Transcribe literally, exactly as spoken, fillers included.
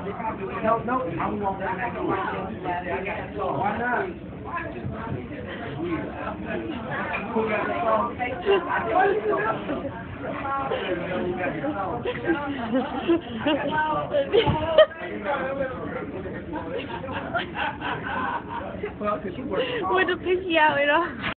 No, no, I'm going down there. Why not? Who got the song? With the picture out, you know.